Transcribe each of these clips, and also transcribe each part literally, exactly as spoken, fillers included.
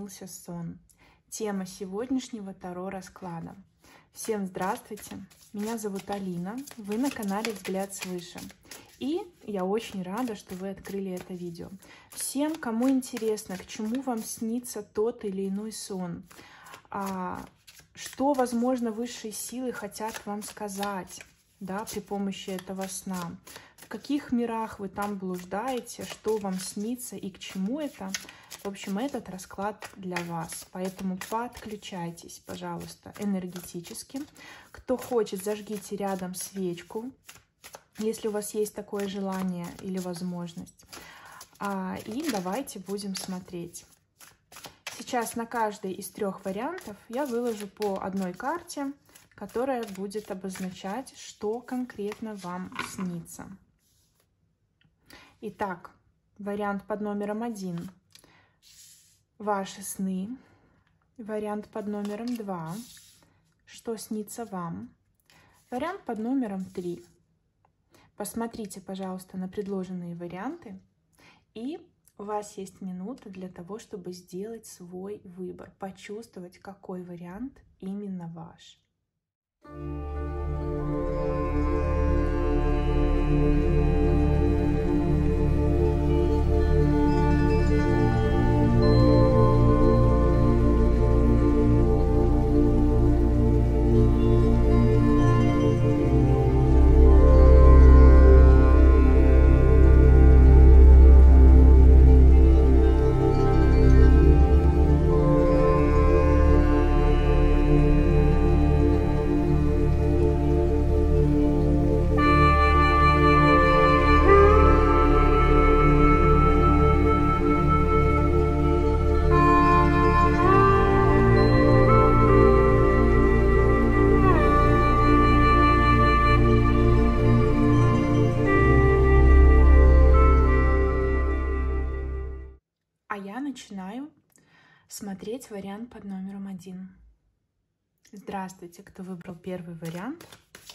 снился сон. Тема сегодняшнего Таро расклада. Всем здравствуйте, меня зовут Алина, вы на канале Взгляд свыше. И я очень рада, что вы открыли это видео. Всем, кому интересно, к чему вам снится тот или иной сон, а, что, возможно, высшие силы хотят вам сказать, да, при помощи этого сна, в каких мирах вы там блуждаете, что вам снится и к чему это. В общем, этот расклад для вас, поэтому подключайтесь, пожалуйста, энергетически. Кто хочет, зажгите рядом свечку, если у вас есть такое желание или возможность. А, и давайте будем смотреть. Сейчас на каждый из трех вариантов я выложу по одной карте, которая будет обозначать, что конкретно вам снится. Итак, вариант под номером один. Ваши сны. Вариант под номером два. Что снится вам? Вариант под номером три. Посмотрите, пожалуйста, на предложенные варианты. И у вас есть минута для того, чтобы сделать свой выбор. Почувствовать, какой вариант именно ваш. Начинаю смотреть вариант под номером один. Здравствуйте, кто выбрал первый вариант.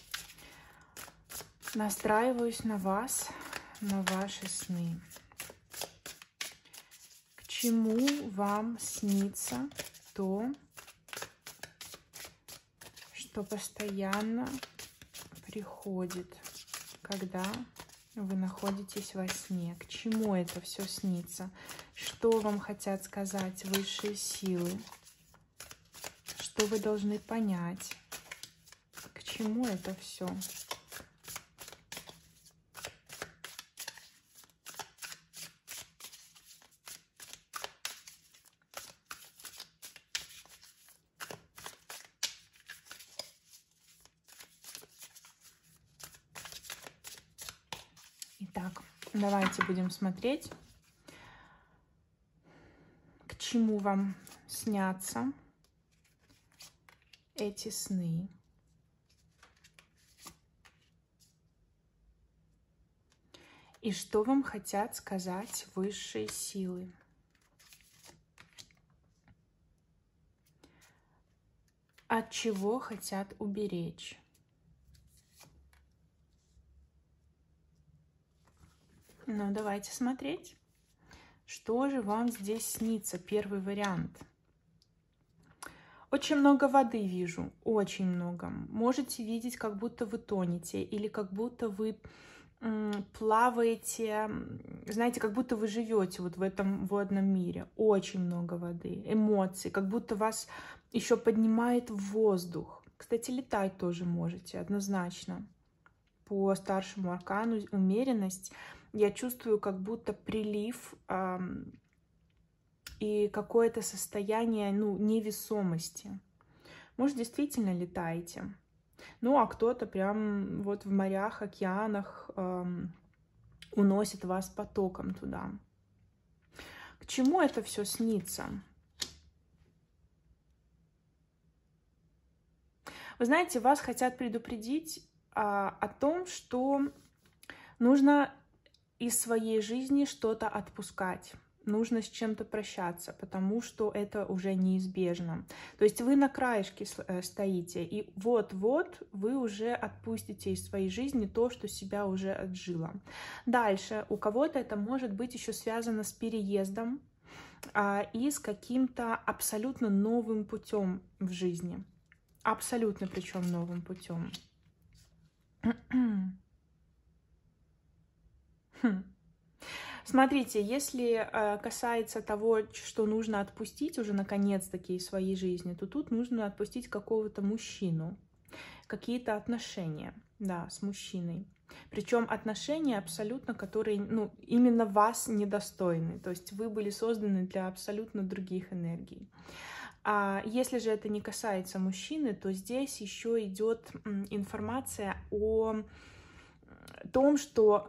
Настраиваюсь на вас, на ваши сны. К чему вам снится то, что постоянно приходит, когда вы находитесь во сне? К чему это все снится? Что вам хотят сказать высшие силы? Что вы должны понять? К чему это все? Итак, давайте будем смотреть, к чему вам снятся эти сны. И что вам хотят сказать высшие силы. От чего хотят уберечь. Ну, давайте смотреть. Что же вам здесь снится? Первый вариант. Очень много воды вижу, очень много. Можете видеть, как будто вы тонете, или как будто вы м, плаваете, знаете, как будто вы живете вот в этом водном мире. Очень много воды, эмоций, как будто вас еще поднимает в воздух. Кстати, летать тоже можете, однозначно. По старшему аркану умеренность. Я чувствую как будто прилив э, и какое-то состояние, ну, невесомости. Может, действительно летаете. Ну, а кто-то прям вот в морях, океанах э, уносит вас потоком туда. К чему это все снится? Вы знаете, вас хотят предупредить э, о том, что нужно из своей жизни что-то отпускать. Нужно с чем-то прощаться, потому что это уже неизбежно. То есть вы на краешке стоите, и вот-вот вы уже отпустите из своей жизни то, что себя уже отжило. Дальше у кого-то это может быть еще связано с переездом, а, и с каким-то абсолютно новым путем в жизни. Абсолютно причем новым путем. Смотрите, если э, касается того, что нужно отпустить уже наконец-таки из своей жизни, то тут нужно отпустить какого-то мужчину, какие-то отношения, да, с мужчиной. Причем отношения абсолютно, которые, ну, именно вас недостойны. То есть вы были созданы для абсолютно других энергий. А если же это не касается мужчины, то здесь еще идет информация о том, что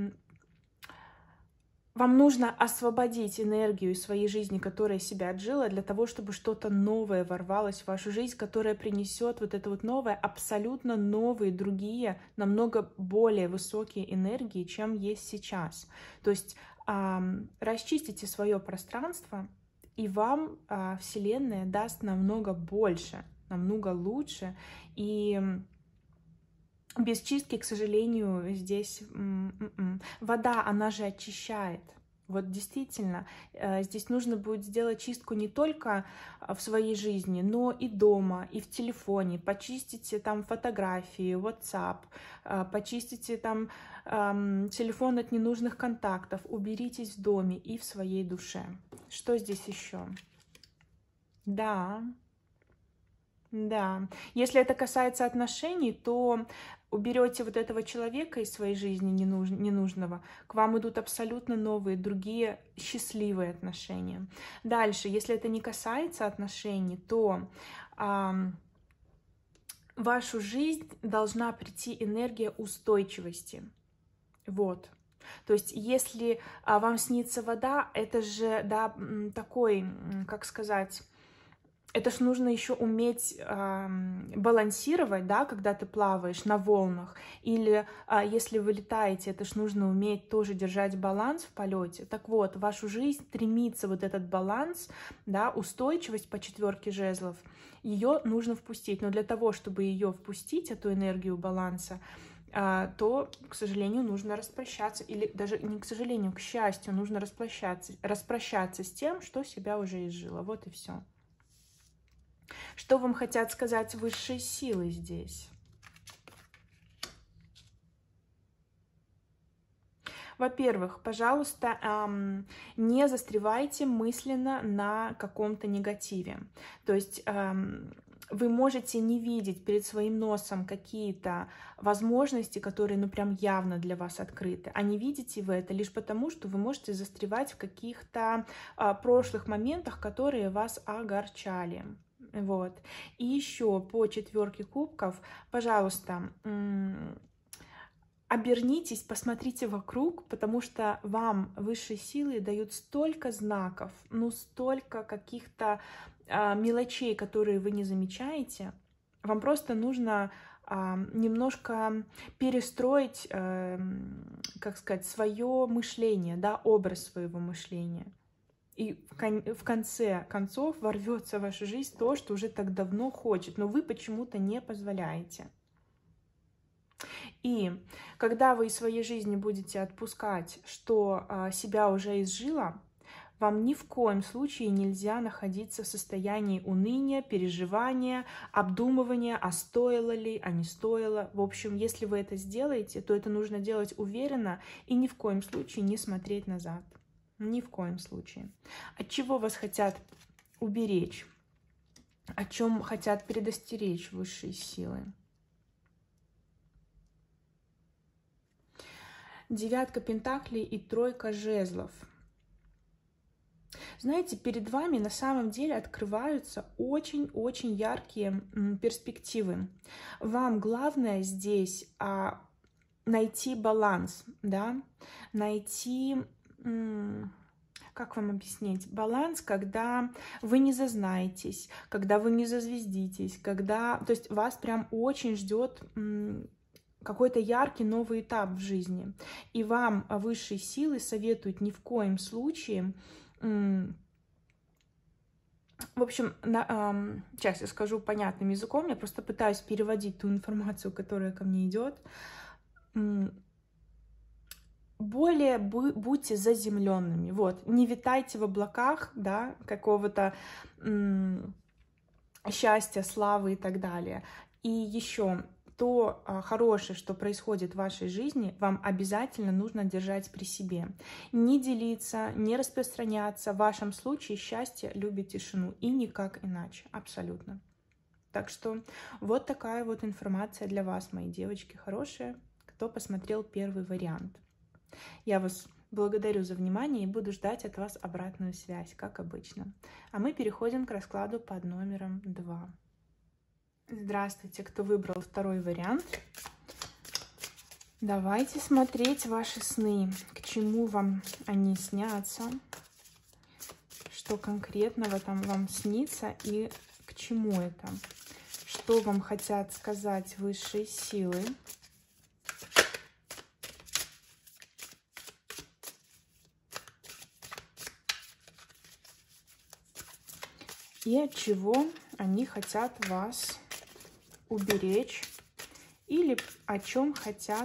вам нужно освободить энергию из своей жизни, которая себя отжила, для того, чтобы что-то новое ворвалось в вашу жизнь, которое принесет вот это вот новое, абсолютно новые, другие, намного более высокие энергии, чем есть сейчас. То есть эм, расчистите свое пространство, и вам э, Вселенная даст намного больше, намного лучше. И без чистки, к сожалению, здесь м-м-м. Вода, она же очищает. Вот действительно, здесь нужно будет сделать чистку не только в своей жизни, но и дома, и в телефоне. Почистите там фотографии, WhatsApp, почистите там эм, телефон от ненужных контактов, уберитесь в доме и в своей душе. Что здесь еще? Да. Да, если это касается отношений, то уберете вот этого человека из своей жизни ненуж... ненужного, к вам идут абсолютно новые, другие счастливые отношения. Дальше, если это не касается отношений, то а, в вашу жизнь должна прийти энергия устойчивости. Вот. То есть, если а, вам снится вода, это же, да, такой, как сказать... Это ж нужно еще уметь э, балансировать, да, когда ты плаваешь на волнах. Или э, если вы летаете, это ж нужно уметь тоже держать баланс в полете. Так вот, в вашу жизнь стремится вот этот баланс, да, устойчивость по четверке жезлов. Ее нужно впустить. Но для того, чтобы ее впустить, эту энергию баланса, э, то, к сожалению, нужно распрощаться. Или даже не к сожалению, к счастью, нужно распрощаться, распрощаться с тем, что себя уже изжило. Вот и все. Что вам хотят сказать высшие силы здесь? Во-первых, пожалуйста, эм, не застревайте мысленно на каком-то негативе. То есть эм, вы можете не видеть перед своим носом какие-то возможности, которые, ну, прям явно для вас открыты. А не видите вы это лишь потому, что вы можете застревать в каких-то э, прошлых моментах, которые вас огорчали. Вот. И еще по четверке кубков, пожалуйста, обернитесь, посмотрите вокруг, потому что вам высшие силы дают столько знаков, ну столько каких-то а, мелочей, которые вы не замечаете. Вам просто нужно а, немножко перестроить, а, как сказать, свое мышление, да, образ своего мышления. И в конце концов ворвется в вашу жизнь то, что уже так давно хочет, но вы почему-то не позволяете. И когда вы из своей жизни будете отпускать, что себя уже изжило, вам ни в коем случае нельзя находиться в состоянии уныния, переживания, обдумывания, а стоило ли, а не стоило. В общем, если вы это сделаете, то это нужно делать уверенно и ни в коем случае не смотреть назад. Ни в коем случае. От чего вас хотят уберечь? О чем хотят предостеречь высшие силы? Девятка пентаклей и тройка жезлов. Знаете, перед вами на самом деле открываются очень-очень яркие перспективы. Вам главное здесь а, найти баланс, да, найти... Как вам объяснить? Баланс, когда вы не зазнаетесь, когда вы не зазвездитесь, когда... То есть вас прям очень ждет какой-то яркий новый этап в жизни. И вам высшие силы советуют ни в коем случае... В общем, на, сейчас я скажу понятным языком, я просто пытаюсь переводить ту информацию, которая ко мне идет. более будьте заземленными. Вот, не витайте в облаках, да, какого-то счастья, славы и так далее. И еще то а, хорошее, что происходит в вашей жизни, вам обязательно нужно держать при себе. Не делиться, не распространяться. В вашем случае счастье любит тишину, и никак иначе, абсолютно. Так что вот такая вот информация для вас, мои девочки хорошие, кто посмотрел первый вариант. Я вас благодарю за внимание и буду ждать от вас обратную связь, как обычно. А мы переходим к раскладу под номером два. Здравствуйте, кто выбрал второй вариант. Давайте смотреть ваши сны, к чему вам они снятся, что конкретного там вам снится и к чему это, что вам хотят сказать высшие силы. И от чего они хотят вас уберечь, или о чем хотят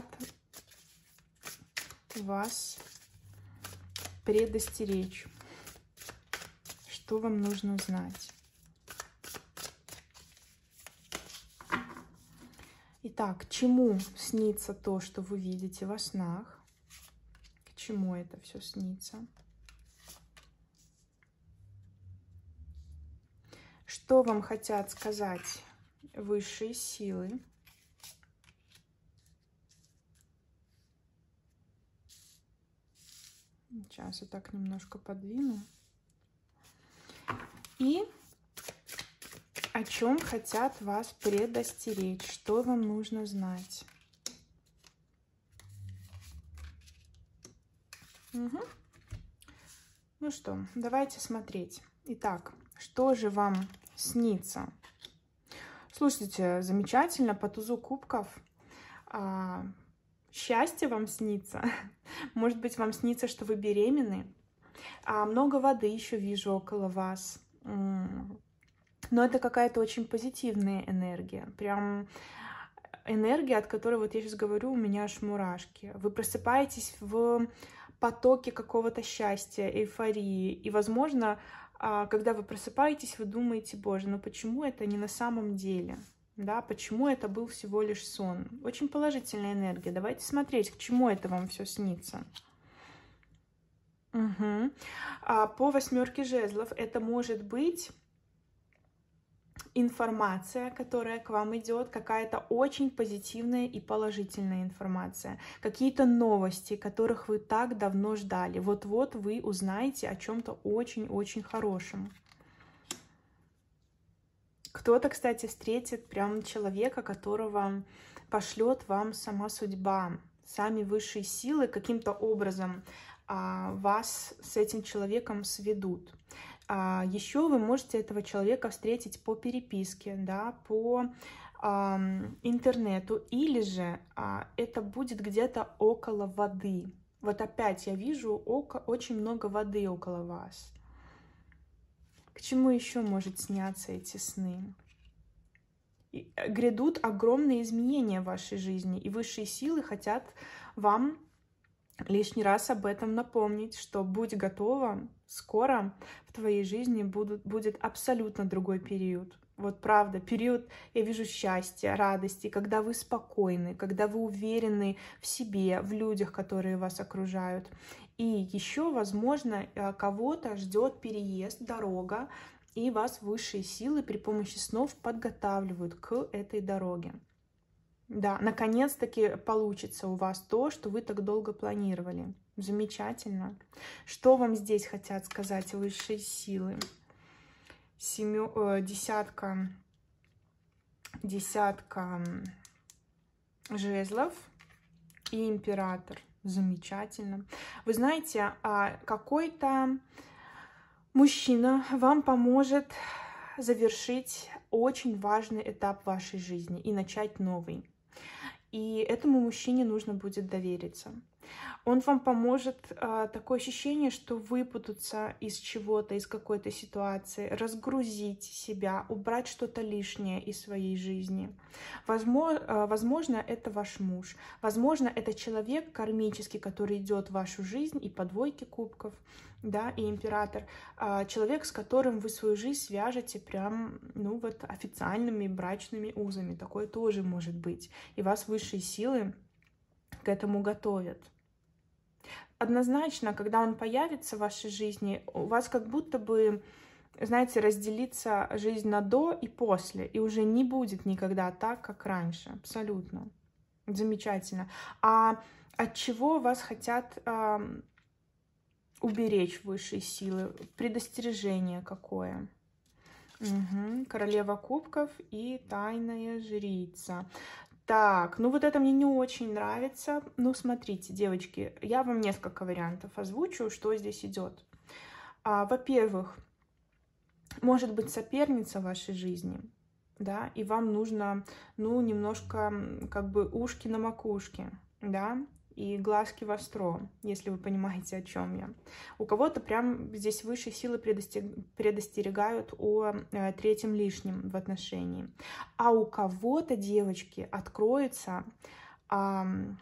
вас предостеречь, что вам нужно знать. Итак, к чему снится то, что вы видите во снах? К чему это все снится? Что вам хотят сказать высшие силы? Сейчас я так немножко подвину. И о чем хотят вас предостеречь? Что вам нужно знать? Угу. Ну что, давайте смотреть. Итак, что же вам снится? Слушайте, замечательно, по тузу кубков. А, счастье вам снится. Может быть, вам снится, что вы беременны. А, много воды еще вижу около вас. Но это какая-то очень позитивная энергия. Прям энергия, от которой, вот я сейчас говорю, у меня аж мурашки. Вы просыпаетесь в потоке какого-то счастья, эйфории. И, возможно, когда вы просыпаетесь, вы думаете: боже, ну почему это не на самом деле? Да, почему это был всего лишь сон? Очень положительная энергия. Давайте смотреть, к чему это вам все снится. Угу. А по восьмерке жезлов это может быть информация, которая к вам идет, какая-то очень позитивная и положительная информация, какие-то новости, которых вы так давно ждали. Вот-вот вы узнаете о чем-то очень-очень хорошем. Кто-то, кстати, встретит прям человека, которого пошлет вам сама судьба, сами высшие силы каким-то образом а, вас с этим человеком сведут. А еще вы можете этого человека встретить по переписке, да, по а, интернету, или же а, это будет где-то около воды. Вот опять я вижу око, очень много воды около вас. К чему еще может сняться эти сны? И грядут огромные изменения в вашей жизни, и высшие силы хотят вам лишний раз об этом напомнить, что будь готова, скоро в твоей жизни будут, будет абсолютно другой период. Вот правда, период, я вижу, счастья, радости, когда вы спокойны, когда вы уверены в себе, в людях, которые вас окружают. И еще, возможно, кого-то ждет переезд, дорога, и вас высшие силы при помощи снов подготавливают к этой дороге. Да, наконец-таки получится у вас то, что вы так долго планировали. Замечательно. Что вам здесь хотят сказать высшие силы? Семё... э, десятка... Десятка жезлов и император. Замечательно. Вы знаете, какой-то мужчина вам поможет завершить очень важный этап вашей жизни и начать новый. И этому мужчине нужно будет довериться. Он вам поможет, а, такое ощущение, что выпутаться из чего-то, из какой-то ситуации, разгрузить себя, убрать что-то лишнее из своей жизни. Возможно, возможно, это ваш муж. Возможно, это человек кармический, который идет в вашу жизнь, и по двойке кубков, да, и император. А, человек, с которым вы свою жизнь свяжете прям, ну вот, официальными брачными узами. Такое тоже может быть. И вас высшие силы к этому готовят. Однозначно, когда он появится в вашей жизни, у вас как будто бы, знаете, разделится жизнь на до и после, и уже не будет никогда так, как раньше. Абсолютно. Замечательно. А от чего вас хотят э, уберечь высшие силы? Предостережение какое? Угу. Королева кубков и тайная жрица. Так, ну вот это мне не очень нравится. Ну, смотрите, девочки, я вам несколько вариантов озвучу, что здесь идет. А, во-первых, может быть соперница в вашей жизни, да, и вам нужно, ну, немножко, как бы, ушки на макушке, да, и глазки востро, если вы понимаете, о чем я. У кого-то прям здесь высшие силы предостерегают о э, третьем лишнем в отношении. А у кого-то, девочки, откроется э,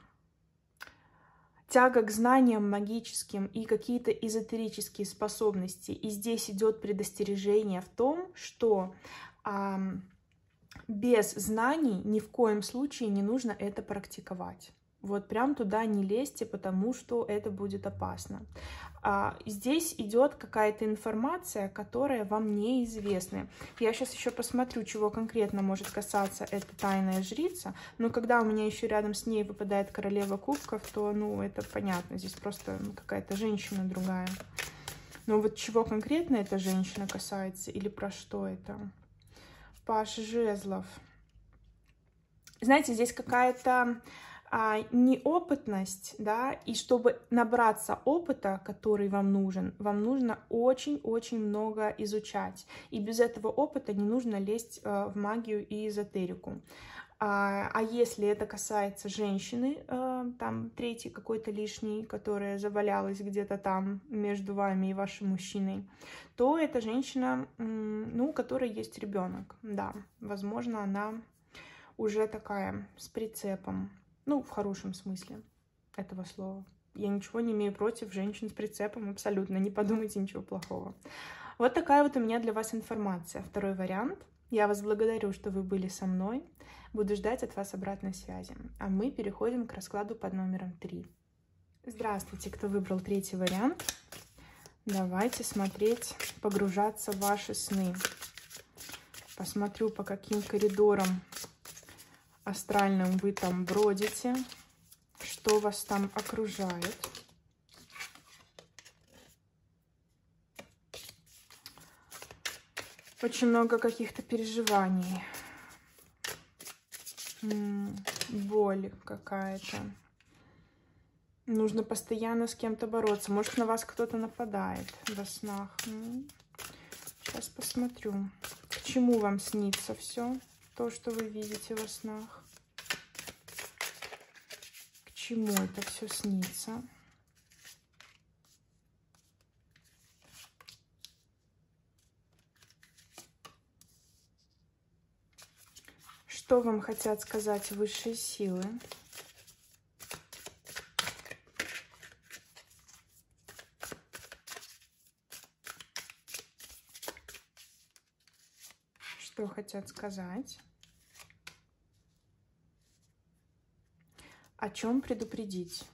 тяга к знаниям магическим и какие-то эзотерические способности. И здесь идет предостережение в том, что э, без знаний ни в коем случае не нужно это практиковать. Вот прям туда не лезьте, потому что это будет опасно. А, здесь идет какая-то информация, которая вам неизвестна. Я сейчас еще посмотрю, чего конкретно может касаться эта тайная жрица. Но когда у меня еще рядом с ней выпадает королева кубков, то, ну, это понятно. Здесь просто какая-то женщина другая. Но вот чего конкретно эта женщина касается или про что это? Паш жезлов. Знаете, здесь какая-то а, неопытность, да, и чтобы набраться опыта, который вам нужен, вам нужно очень-очень много изучать. И без этого опыта не нужно лезть а, в магию и эзотерику. А, а если это касается женщины, а, там третий какой-то лишний, которая завалялась где-то там между вами и вашим мужчиной, то это женщина, ну, у которой есть ребенок, да, возможно, она уже такая с прицепом, ну, в хорошем смысле этого слова. Я ничего не имею против женщин с прицепом, абсолютно, не подумайте ничего плохого. Вот такая вот у меня для вас информация. Второй вариант. Я вас благодарю, что вы были со мной. Буду ждать от вас обратной связи. А мы переходим к раскладу под номером три. Здравствуйте, кто выбрал третий вариант. Давайте смотреть, погружаться в ваши сны. Посмотрю, по каким коридорам астральным вы там бродите, что вас там окружает. Очень много каких-то переживаний. Боль какая-то. Нужно постоянно с кем-то бороться. Может, на вас кто-то нападает во снах. Сейчас посмотрю. К чему вам снится все то, что вы видите во снах? К чему это все снится? Что вам хотят сказать высшие силы? Что хотят сказать? О чем предупредить?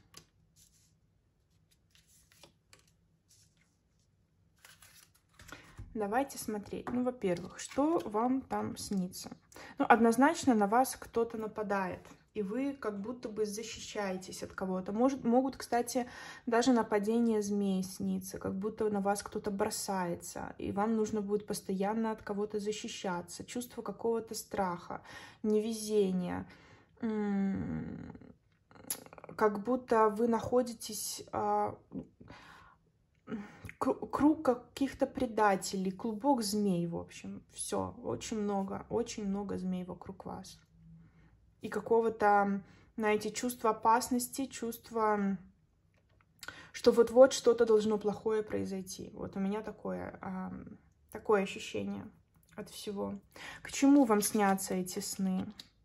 Давайте смотреть. Ну, во-первых, что вам там снится? Ну, однозначно на вас кто-то нападает, и вы как будто бы защищаетесь от кого-то. Может, могут, кстати, даже нападения змей сниться, как будто на вас кто-то бросается, и вам нужно будет постоянно от кого-то защищаться. Чувство какого-то страха, невезения. Как будто вы находитесь... Круг каких-то предателей, клубок змей, в общем, все, очень много, очень много змей вокруг вас. И какого-то, знаете, чувства опасности, чувства что вот-вот что-то должно плохое произойти. Вот у меня такое, а, такое ощущение от всего. К чему вам снятся эти сны?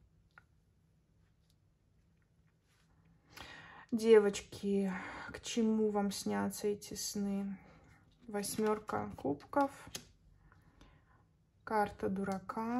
Девочки, к чему вам снятся эти сны? Восьмерка кубков, карта дурака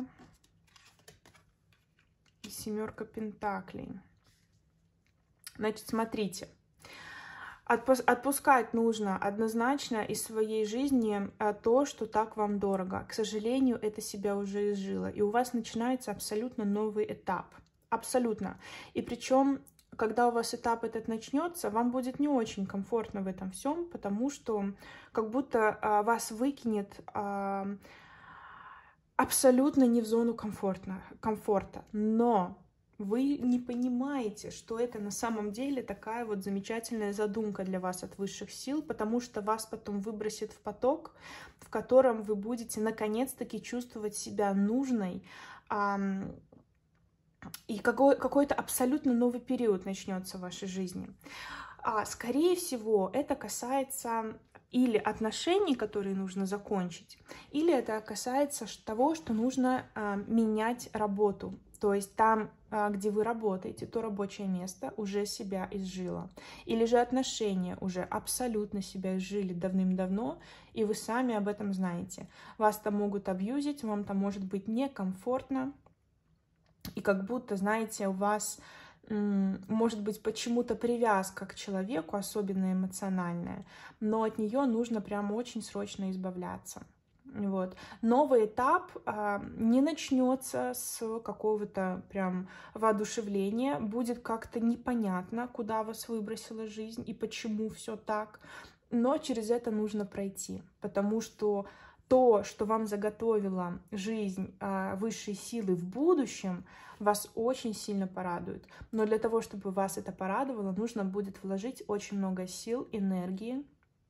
и семерка пентаклей. Значит, смотрите. Отпускать нужно однозначно из своей жизни то, что так вам дорого. К сожалению, это себя уже изжило. И у вас начинается абсолютно новый этап. Абсолютно. И причем, когда у вас этап этот начнется, вам будет не очень комфортно в этом всем, потому что как будто а, вас выкинет а, абсолютно не в зону комфортно, комфорта. Но вы не понимаете, что это на самом деле такая вот замечательная задумка для вас от высших сил, потому что вас потом выбросит в поток, в котором вы будете наконец-таки чувствовать себя нужной, а, и какой, какой-то абсолютно новый период начнется в вашей жизни. А, скорее всего, это касается или отношений, которые нужно закончить, или это касается того, что нужно а, менять работу. То есть там, а, где вы работаете, то рабочее место уже себя изжило. Или же отношения уже абсолютно себя изжили давным-давно, и вы сами об этом знаете. Вас там могут абьюзить, вам там может быть некомфортно. И как будто, знаете, у вас может быть почему-то привязка к человеку, особенно эмоциональная, но от нее нужно прям очень срочно избавляться. Вот. Новый этап а, не начнется с какого-то прям воодушевления, будет как-то непонятно, куда вас выбросила жизнь и почему все так, но через это нужно пройти, потому что то, что вам заготовила жизнь а, высшей силы в будущем, вас очень сильно порадует. Но для того, чтобы вас это порадовало, нужно будет вложить очень много сил, энергии.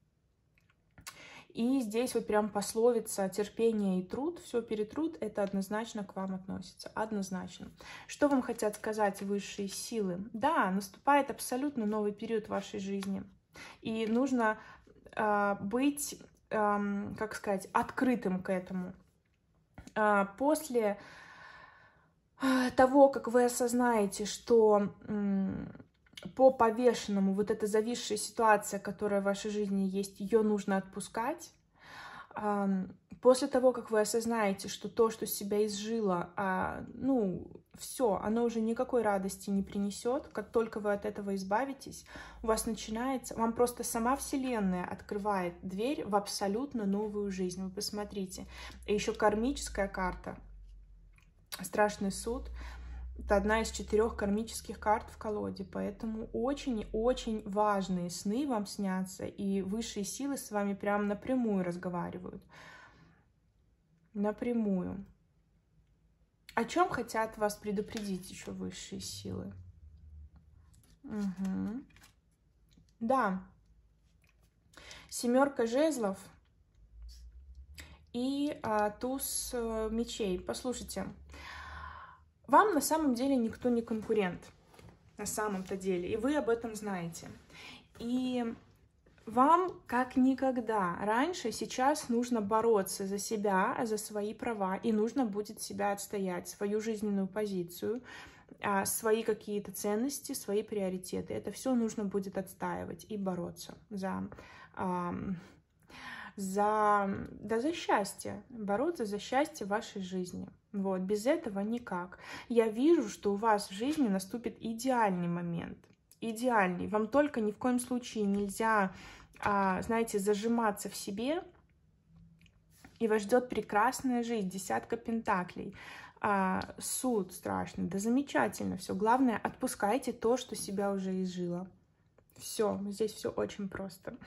И здесь вот прям пословица «терпение и труд», все перетрут, это однозначно к вам относится, однозначно. Что вам хотят сказать высшие силы? Да, наступает абсолютно новый период в вашей жизни. И нужно э, быть... как сказать, открытым к этому. После того, как вы осознаете, что по повешенному вот эта зависшая ситуация, которая в вашей жизни есть, ее нужно отпускать, после того, как вы осознаете, что то, что себя изжило, ну, все, оно уже никакой радости не принесет, как только вы от этого избавитесь, у вас начинается, вам просто сама Вселенная открывает дверь в абсолютно новую жизнь. Вы посмотрите. И еще кармическая карта, страшный суд, это одна из четырех кармических карт в колоде, поэтому очень-очень важные сны вам снятся, и высшие силы с вами прям напрямую разговаривают. Напрямую. О чем хотят вас предупредить еще высшие силы? Угу. Да. Семерка жезлов и а, туз а, мечей. Послушайте, вам на самом деле никто не конкурент. На самом-то деле. И вы об этом знаете. И вам, как никогда раньше, сейчас нужно бороться за себя, за свои права, и нужно будет себя отстоять, свою жизненную позицию, свои какие-то ценности, свои приоритеты. Это все нужно будет отстаивать и бороться за, за, да, за счастье, бороться за счастье вашей жизни. Вот, без этого никак. Я вижу, что у вас в жизни наступит идеальный момент. Идеальный. Вам только ни в коем случае нельзя, а, знаете, зажиматься в себе, и вас ждет прекрасная жизнь, десятка пентаклей, а, суд страшный, да замечательно все. Главное, отпускайте то, что себя уже изжило. Все, здесь все очень просто.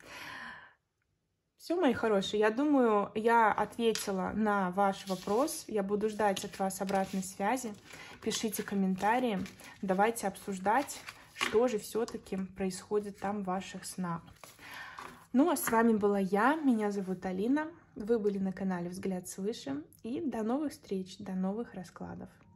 Все, мои хорошие, я думаю, я ответила на ваш вопрос. Я буду ждать от вас обратной связи. Пишите комментарии, давайте обсуждать, что же все-таки происходит там в ваших снах. Ну, а с вами была я, меня зовут Алина. Вы были на канале «Взгляд свыше». И до новых встреч, до новых раскладов.